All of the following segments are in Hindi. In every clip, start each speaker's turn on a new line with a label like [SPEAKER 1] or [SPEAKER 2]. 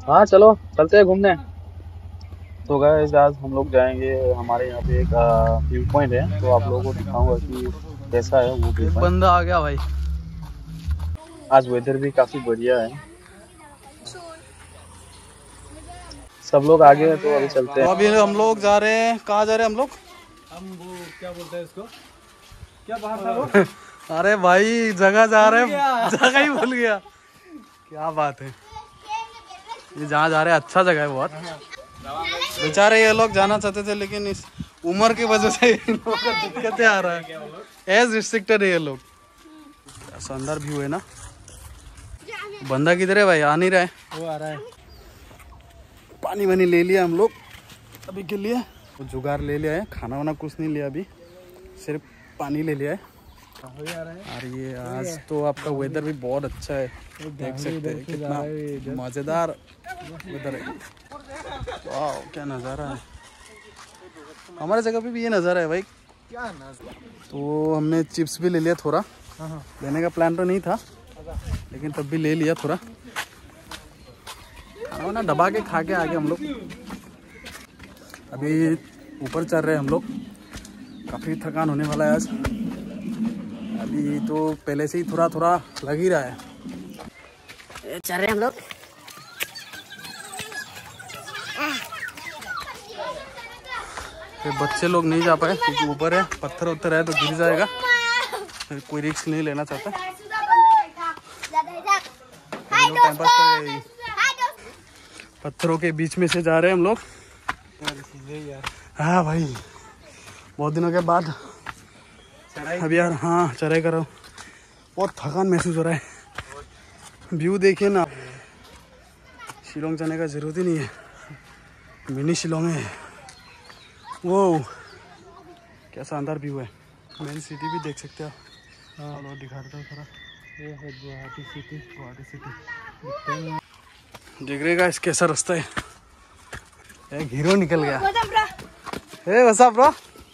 [SPEAKER 1] हाँ चलो चलते हैं घूमने। तो गाइस आज हम लोग जाएंगे, हमारे यहाँ पे एक व्यू पॉइंट है, तो आप लोगों को दिखाऊंगा कि कैसा है वो व्यू
[SPEAKER 2] एक
[SPEAKER 1] पॉइंट।
[SPEAKER 2] बंदा आ गया भाई।
[SPEAKER 1] आज वेदर भी काफी बढ़िया है, सब लोग आगे हैं तो अभी चलते
[SPEAKER 2] तो
[SPEAKER 1] हैं।
[SPEAKER 2] अभी हम लोग जा रहे हैं, कहाँ जा रहे हैं हम लोग? हम वो क्या बोलते हैं इसको, क्या बाहर था वो? अरे भाई जगह जा रहे हैं, जगह ही भूल गया। क्या बात है, ये जहाँ जा रहे हैं अच्छा जगह है बहुत। बेचारे ये लोग जाना चाहते थे लेकिन इस उम्र की वजह से इन लोगों को दिक्कतें आ रहा है। एज रिस्ट्रिक्टेड है ये लोग। शानदार व्यू है ना। बंदा किधर है भाई? आ नहीं रहा है। वो आ रहा है। पानी वानी ले लिया हम लोग अभी के लिए, तो जुगाड़ ले लिया है। खाना वाना कुछ नहीं लिया अभी, सिर्फ पानी ले लिया है। और ये आज तो आपका वेदर भी बहुत अच्छा है, देख सकते हैं कितना मजेदार वेदर है। वाह क्या नज़ारा है। हमारे जगह पे भी ये नज़ारा है भाई। क्या नज़ारा। तो हमने चिप्स भी ले लिया थोड़ा, लेने का प्लान तो नहीं था लेकिन तब भी ले लिया थोड़ा। खाना वाना दबा के खा के आगे हम लोग अभी ऊपर चल रहे हैं हम लोग। काफ़ी थकान होने वाला है आज। अभी तो पहले से ही थोड़ा थोड़ा लग ही रहा है।
[SPEAKER 3] चल रहे हैं हम लोग।
[SPEAKER 2] बच्चे लोग नहीं जा पाए क्योंकि ऊपर है, पत्थर उत्थर है तो गिर जाएगा, फिर कोई रिस्क नहीं लेना चाहता। टाइम पास करेगा। पत्थरों के बीच में से जा रहे हैं हम लोग। हाँ भाई बहुत दिनों के बाद अभी यार, हाँ चढ़ाई कर रहा हूँ। बहुत थकान महसूस हो रहा है। व्यू देखिए ना, शिलोंग जाने का जरूरत ही नहीं है, मिनी शिलोंग है वो। क्या शानदार व्यू है। मेन सिटी भी देख सकते हो। हाँ और दिखाता हूँ थोड़ा। ये है गुवाहाटी सिटी। गुवाहाटी सिटी दिख रहेगा। इस कैसा रास्ता है। एक हीरो निकल गया। Hey what's up bro?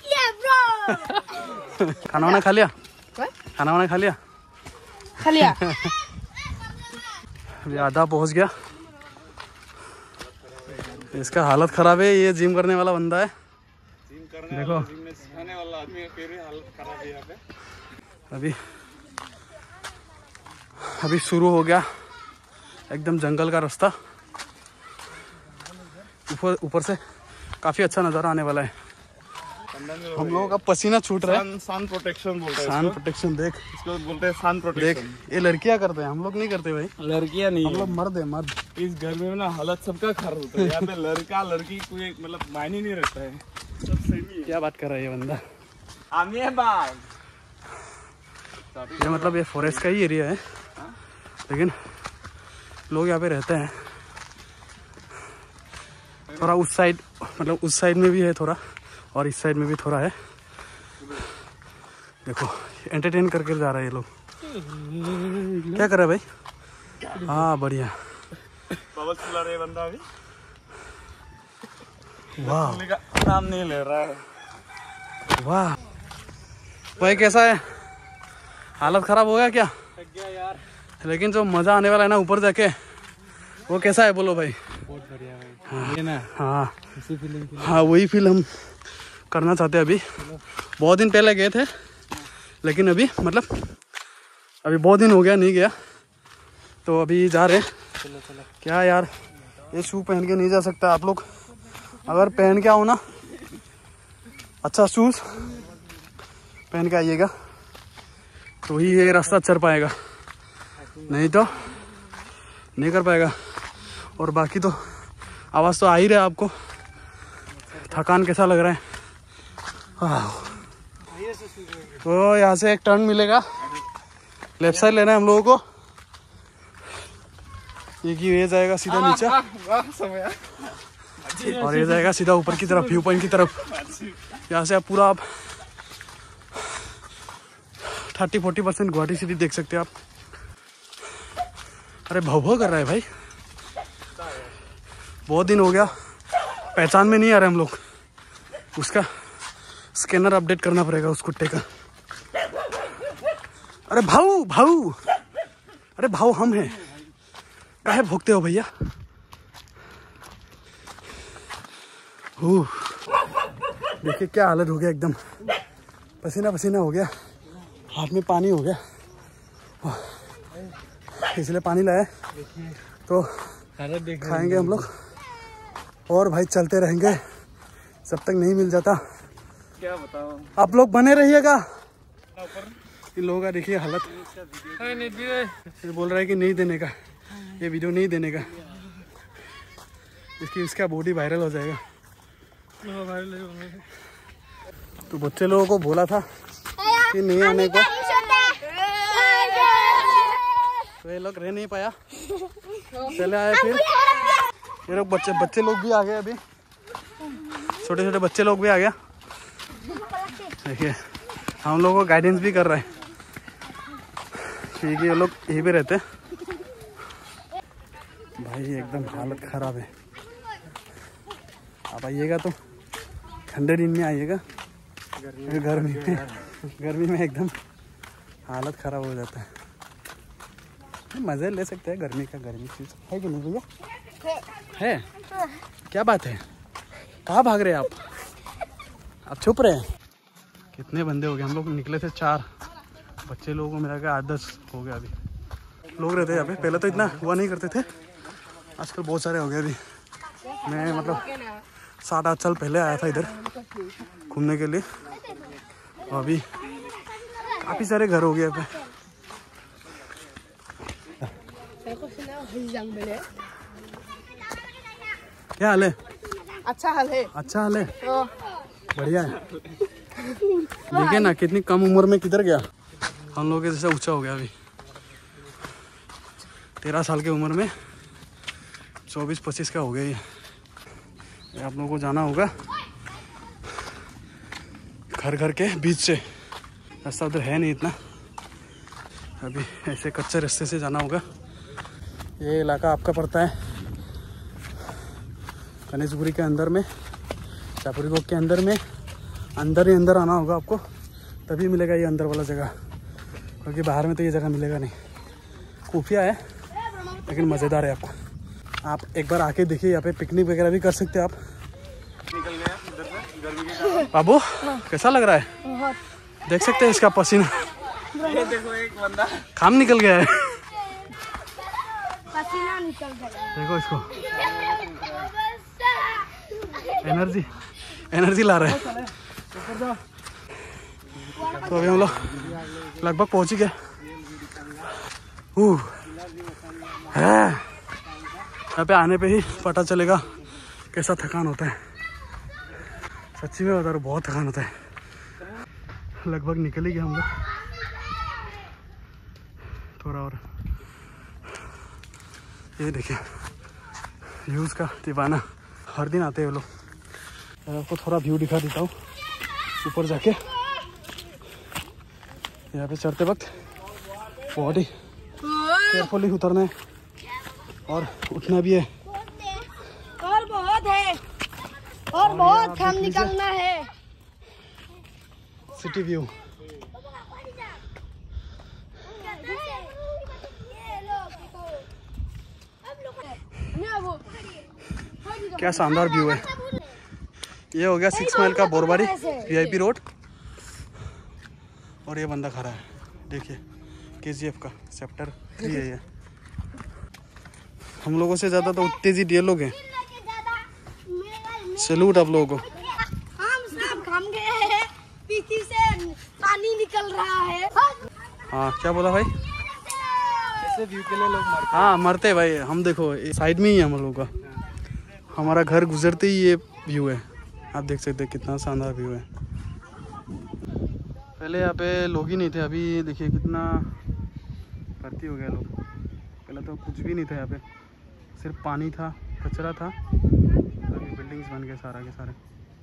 [SPEAKER 2] खाना वाना खा लिया? खाना वाना खा लिया?
[SPEAKER 3] खा लिया।
[SPEAKER 2] अभी आधा पहुंच गया। इसका हालत खराब है। ये जिम करने वाला बंदा है, देखो। जिम में सिखाने वाला आदमी है, फिर हालत खराब है यहाँ पे। अभी शुरू हो गया एकदम जंगल का रास्ता। ऊपर से काफी अच्छा नज़ारा आने वाला है। हम लोगों का पसीना छूट रहा है।
[SPEAKER 4] सन प्रोटेक्शन बोलते हैं।
[SPEAKER 2] सन प्रोटेक्शन देख,
[SPEAKER 4] इसको बोलते हैं सन प्रोटेक्शन।
[SPEAKER 2] देख ये लड़कियां करते हैं, हम लोग नहीं करते भाई।
[SPEAKER 4] लड़कियां नहीं,
[SPEAKER 2] हम लोग मर्द है, मर्द।
[SPEAKER 4] इस गर्मी में ना हालत सबका खराब होता है। यहाँ पे लड़का लड़की कोई मतलब मायने नहीं रखता है, सब सेम ही है।
[SPEAKER 2] क्या बात कर रहा है ये बंदा। ये मतलब ये फॉरेस्ट का ही एरिया है, लेकिन लोग यहाँ पे रहते हैं। थोड़ा उस साइड, मतलब उस साइड में भी है थोड़ा, और इस साइड में भी थोड़ा है। देखो एंटरटेन करके जा रहे हैं ये लोग। क्या कर रहा है भाई? हाँ बढ़िया।
[SPEAKER 4] बबल चला रहे बंदा अभी।
[SPEAKER 2] वाह
[SPEAKER 4] नाम नहीं ले रहा है।
[SPEAKER 2] वाह भाई कैसा है? हालत खराब हो गया क्या?
[SPEAKER 4] यार
[SPEAKER 2] लेकिन जो मजा आने वाला है ना ऊपर जाके, वो कैसा है बोलो भाई?
[SPEAKER 4] बहुत बढ़िया भाई। हाँ, ये ना
[SPEAKER 2] हाँ
[SPEAKER 4] इसी फीलिंग की।
[SPEAKER 2] हाँ वही फील हम करना चाहते हैं। अभी बहुत दिन पहले गए थे, लेकिन अभी मतलब अभी बहुत दिन हो गया नहीं गया, तो अभी जा रहे हैं।
[SPEAKER 4] चलो
[SPEAKER 2] क्या यार, ये शू पहन के नहीं जा सकता। आप लोग अगर पहन के आओ ना, अच्छा शूज पहन के आइएगा, तो ही ये रास्ता चल पाएगा, नहीं तो नहीं कर पाएगा। और बाकी तो आवाज़ तो आ ही रहा है आपको। थकान कैसा लग रहा है? तो यहाँ से एक टर्न मिलेगा, लेफ्ट साइड लेना है हम लोगों को। ये जाएगा सीधा नीचे, और ये जाएगा सीधा ऊपर की तरफ, व्यू पॉइंट की तरफ। यहाँ से आप पूरा आप 30-40% गुवाहाटी सिटी देख सकते हैं आप। अरे भव कर रहा है भाई, बहुत दिन हो गया, पहचान में नहीं आ रहे हम लोग। उसका स्कैनर अपडेट करना पड़ेगा उस कुत्ते का। अरे भाऊ भाऊ, अरे भाऊ हम हैं, काहे भोगते हो भैया? देखिए क्या हालत हो गया, एकदम पसीना पसीना हो गया, हाथ में पानी हो गया, इसलिए पानी लाया तो खाएंगे हम लोग और भाई चलते रहेंगे जब तक नहीं मिल जाता।
[SPEAKER 4] क्या बताओ,
[SPEAKER 2] आप लोग बने रहिएगा। इन लोगों का देखिए हालत, ये बोल रहा है कि नहीं देने का, ये वीडियो नहीं देने का, इसका बॉडी वायरल हो जाएगा। तो बच्चे लोगों को बोला था कि नहीं आने को, तो ये लोग रह नहीं पाया, चले आए। फिर ये लोग बच्चे लोग भी आ गए, अभी छोटे छोटे बच्चे लोग भी आ गया। देखिए हम लोगों को गाइडेंस भी कर रहा है, ठीक है। ये लोग यहीं पे रहते भाई, एकदम हालत खराब है। आप आइएगा तो ठंडे दिन में आइएगा, गर्मी में एकदम हालत खराब हो जाता है। मज़े ले सकते हैं गर्मी का, गर्मी चीज़ है कि नहीं भैया? है क्या बात है, कहाँ भाग रहे हैं आप चुप रहे हैं। कितने बंदे हो गए, हम लोग निकले थे 4, बच्चे लोगों को मिला के 8-10 हो गया। अभी लोग रहते हैं यहाँ पे, पहले तो इतना हुआ नहीं करते थे, आजकल बहुत सारे हो गए। अभी मैं मतलब 7-8 साल पहले आया था इधर घूमने के लिए, अभी काफ़ी सारे घर हो गए यहाँ पे। क्या हाल है?
[SPEAKER 3] अच्छा हाल है।
[SPEAKER 2] अच्छा हाल है, बढ़िया है। देखिए ना कितनी कम उम्र में किधर गया, हम लोग के जैसा ऊंचा हो गया। अभी 13 साल की उम्र में 24-25 का हो गया ये। आप लोगों को जाना होगा घर के बीच से, रास्ता उधर है नहीं इतना, अभी ऐसे कच्चे रास्ते से जाना होगा। ये इलाका आपका पड़ता है गणेशपुरी के अंदर में, चापुरी गोग के अंदर में, अंदर ही अंदर आना होगा आपको, तभी मिलेगा ये अंदर वाला जगह, क्योंकि बाहर में तो ये जगह मिलेगा नहीं। खुफिया है लेकिन मज़ेदार है। आपको आप एक बार आके देखिए, यहाँ पे पिकनिक वगैरह भी कर सकते हैं आप।
[SPEAKER 4] निकल गया इधर से गर्मी के कारण।
[SPEAKER 2] बाबू कैसा लग रहा है? देख सकते हैं इसका पसीना,
[SPEAKER 4] ये देखो एक बंदा
[SPEAKER 2] खाम निकल गया है,
[SPEAKER 3] पसीना निकल गया।
[SPEAKER 2] देखो इसको, एनर्जी ला रहा है। तो अभी हम लोग लगभग पहुंच ही गए। यहाँ पे आने पे ही पता चलेगा कैसा थकान होता है, सच्ची में बता रहा हूं, बहुत थकान होता है। लगभग निकल ही गए हम लोग, थोड़ा और। ये देखिए व्यूज़ का दीवाना, हर दिन आते हैं वो लोग। आपको थोड़ा व्यू दिखा देता हूँ ऊपर जाके। यहाँ पे चढ़ते वक्त बहुत ही केयरफुली उतरना है और उठना भी है,
[SPEAKER 3] और बहुत है, और बहुत हम निकलना है।
[SPEAKER 2] सिटी व्यू क्या शानदार व्यू है। ये हो गया 6 माइल का बोरबारी VIP रोड, और ये बंदा खड़ा है, देखिए KGF का चैप्टर 3 है ये। हम लोगों से ज़्यादा तो उत्तेजित ये लोग हैं। सैल्यूट आप लोगों को।
[SPEAKER 3] हम सब घम गए हैं, पीछे से पानी निकल रहा है।
[SPEAKER 2] हाँ क्या बोला भाई?
[SPEAKER 4] ऐसे व्यू के लिए लोग मरते।
[SPEAKER 2] हाँ मरते भाई। हम देखो साइड में ही है हम लोगों का, हमारा घर गुजरते ही ये व्यू है, आप देख सकते हैं कितना शानदार व्यू है। पहले यहाँ पे लोग ही नहीं थे, अभी देखिए कितना भर्ती हो गया लोग। पहले तो कुछ भी नहीं था यहाँ पे, सिर्फ पानी था, कचरा था, अभी बिल्डिंग्स बन गए सारा के सारे।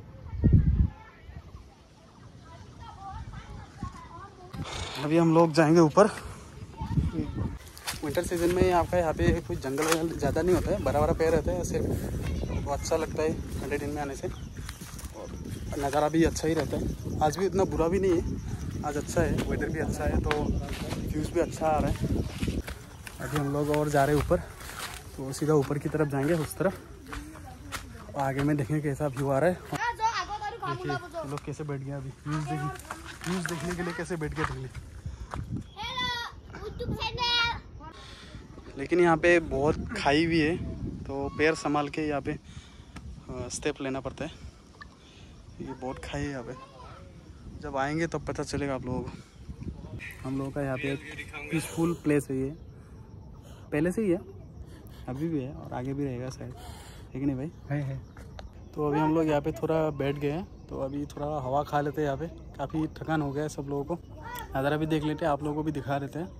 [SPEAKER 2] अभी हम लोग जाएंगे ऊपर। विंटर सीजन में आपका यहाँ पे कोई जंगल ज़्यादा नहीं होता है, बड़ा बड़ा पेड़ रहता है सिर्फ, तो अच्छा लगता है ठंडे दिन में आने से, और नज़ारा भी अच्छा ही रहता है। आज भी इतना बुरा भी नहीं है, आज अच्छा है, वेदर भी अच्छा है, तो व्यूज़ भी अच्छा आ रहा है। अभी हम लोग और जा रहे हैं ऊपर, तो सीधा ऊपर की तरफ जाएंगे उस तरफ, आगे में देखें कैसा व्यू आ रहा है।
[SPEAKER 3] जो आगो तारू काम
[SPEAKER 2] देखिए
[SPEAKER 3] होला
[SPEAKER 2] ये लोग कैसे बैठ गए अभी न्यूज़ देखने के लिए कैसे बैठ गए दिल्ली।
[SPEAKER 3] Hello YouTube channel.
[SPEAKER 2] लेकिन यहाँ पे बहुत खाई भी है तो पैर संभाल के यहाँ पे स्टेप लेना पड़ता है। ये बहुत खाई है यहाँ पे, जब आएंगे तब पता चलेगा आप लोगों को। हम लोगों का यहाँ पे एक पीसफुल प्लेस है, ये पहले से ही है, अभी भी है और आगे भी रहेगा शायद, है कि नहीं भाई? है। तो अभी हम लोग यहाँ पे थोड़ा बैठ गए हैं, तो अभी थोड़ा हवा खा लेते हैं। यहाँ पे काफ़ी थकान हो गया है सब लोगों को, नज़ारा भी देख लेते हैं, आप लोगों को भी दिखा देते हैं।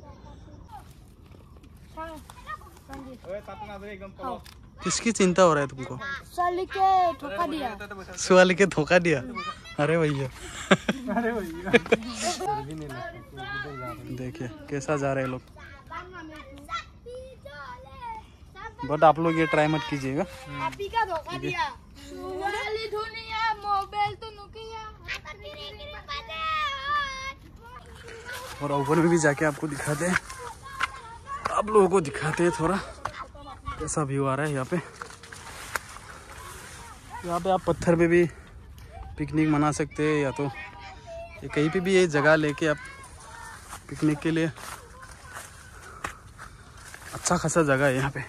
[SPEAKER 2] किसकी चिंता हो रहा है तुमको?
[SPEAKER 3] साली के धोखा दिया।
[SPEAKER 2] सुवाली के धोखा दिया? अरे भैया देखिए कैसा जा रहे हैं लोग, बट आप लोग ये ट्राई मत कीजिएगा।
[SPEAKER 3] हैप्पी का धोखा दिया। वाली दुनिया मोबाइल तो नुकिया।
[SPEAKER 2] और ऊपर में भी जाके आपको दिखाते हैं, आप लोगों को दिखाते हैं थोड़ा कैसा व्यू आ रहा है यहाँ पे। यहाँ पे आप पत्थर पे भी पिकनिक मना सकते हैं, या तो ये कहीं पे भी ये जगह लेके आप पिकनिक के लिए, अच्छा खासा जगह है यहाँ पे।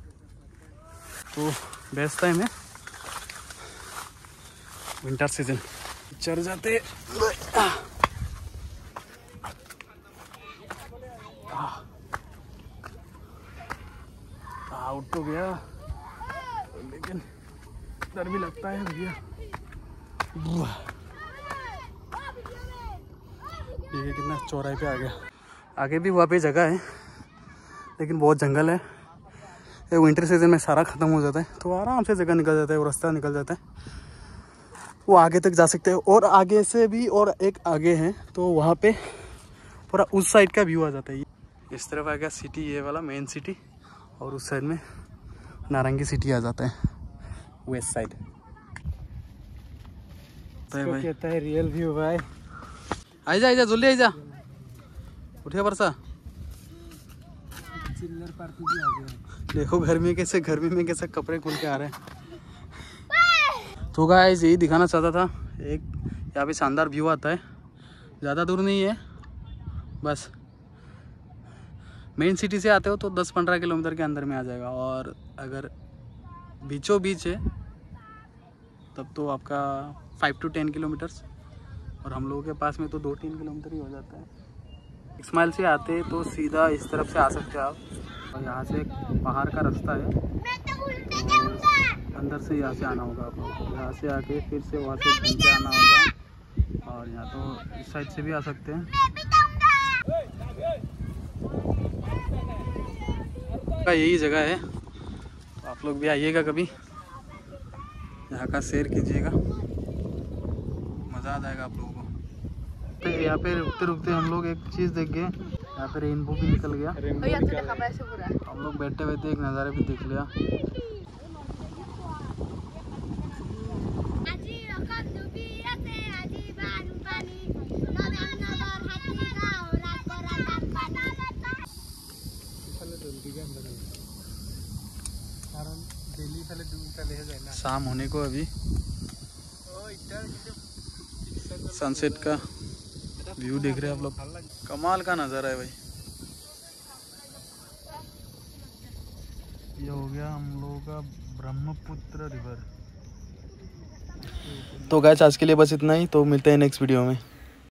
[SPEAKER 2] तो बेस्ट टाइम है विंटर सीजन। चढ़ जाते आउट तो गया, लेकिन डर भी लगता है भैया। ये कितना चौराहे पे आ गया। आगे भी वहाँ पे जगह है, लेकिन बहुत जंगल है। ये विंटर सीजन में सारा ख़त्म हो जाता है, तो आराम से जगह निकल जाता है, वो रास्ता निकल जाता है, वो आगे तक जा सकते हैं। और आगे से भी और एक आगे है, तो वहाँ पे पूरा उस साइड का व्यू आ जाता है। इस तरफ आ गया सिटी, ये वाला मेन सिटी, और उस साइड में नारंगी सिटी आ जाता है, वेस्ट साइड। भाई
[SPEAKER 1] कहता है रियल व्यू भाई।
[SPEAKER 2] आइजा आइजा जल्दी आइजा, उठिए बरसा।
[SPEAKER 1] चिल्लर पार्टी भी आ गया।
[SPEAKER 2] देखो गर्मी में कैसे कपड़े खुल के आ रहे हैं। तो गाइस यही दिखाना चाहता था, एक यहाँ पे शानदार व्यू आता है, ज़्यादा दूर नहीं है, बस मेन सिटी से आते हो तो 10-15 किलोमीटर के अंदर में आ जाएगा। और अगर बीचों बीच है तब तो आपका 5 to 10 किलोमीटर्स, और हम लोगों के पास में तो 2-3 किलोमीटर ही हो जाता है। 6 माइल से आते तो सीधा इस तरफ से आ सकते हैं आप, और यहाँ से एक पहाड़ का रास्ता है, अंदर से यहाँ से आना होगा आपको। यहाँ से आके फिर से वहाँ से घूम के आना होगा, और यहाँ तो इस साइड से भी आ सकते हैं। यही जगह है, तो आप लोग भी आइएगा कभी, यहाँ का सैर कीजिएगा, मज़ा आ जाएगा आप लोगों को। तो यहाँ पे रुकते रुकते हम लोग एक चीज़ देख गए, यहाँ पे रेनबो भी निकल गया। हम लोग बैठे बैठे एक नज़ारा भी देख लिया। शाम होने को अभी सनसेट का व्यू देख रहे हैं आप लोग, कमाल का नज़ारा है भाई। ये हो गया हम लोगों का ब्रह्मपुत्र रिवर। तो गाइस आज के लिए बस इतना ही, तो मिलते हैं नेक्स्ट वीडियो में।